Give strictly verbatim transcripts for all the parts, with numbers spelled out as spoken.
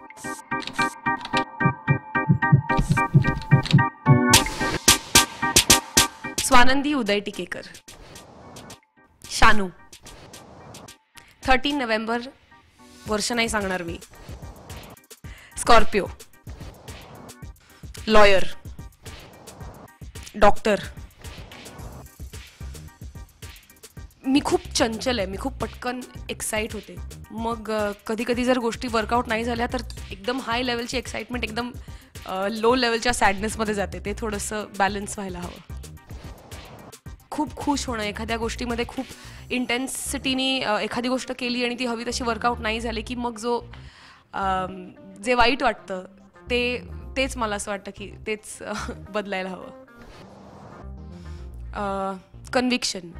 Swanandi Uday Tikekar. Shanu. Thirteen November. वर्ष नाही सांगणार मी. स्कॉर्पिओ. लॉयर. डॉक्टर. मी खूप चंचल आहे. मी खूप पटकन एक्साइट होते. मग कधी कधी जर गोष्टी वर्कआउट नाही झाल्या तर एकदम हाय लेवलची एक्साइटमेंट एकदम लो लेवलच्या सॅडनेसमध्ये जाते. ते थोडंसं बॅलन्स व्हायला हवं. खूप खुश होणं, एखाद्या गोष्टीमध्ये खूप इंटेन्सिटीने एखादी गोष्ट केली आणि ती हवी तशी वर्कआउट नाही झाली की मग जो जे वाईट वाटतं ते तेच मला असं वाटतं की तेच बदलायला हवं. कन्व्हिक्शन.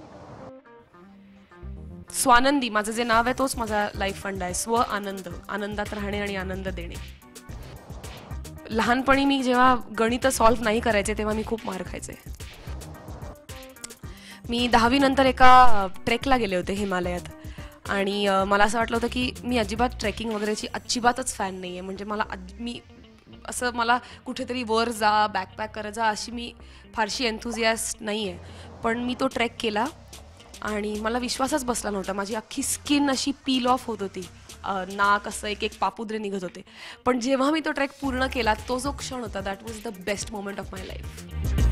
स्वानंदी माझं जे नाव आहे तोच माझा लाईफ फंड आहे. स्व आनंद, आनंदात राहणे आणि आनंद देणे. लहानपणी मी जेव्हा गणित सॉल्व्ह नाही करायचे तेव्हा मी खूप मार खायचे. मी दहावी नंतर एका ट्रेकला गेले होते हिमालयात आणि मला असं वाटलं होतं की मी अजिबात ट्रेकिंग वगैरेची अजिबातच फॅन नाही आहे. म्हणजे मला मी असं मला कुठेतरी वर जा, बॅकपॅक करत जा अशी मी फारशी एन्थुझियास्ट नाही आहे. पण मी तो ट्रेक केला आणि मला विश्वासच बसला नव्हता. माझी अख्खी स्किन अशी पील ऑफ होत होती. नाक असं एक एक पापुद्रे निघत होते. पण जेव्हा मी तो ट्रेक पूर्ण केला तो जो क्षण होता that was the best moment of my life.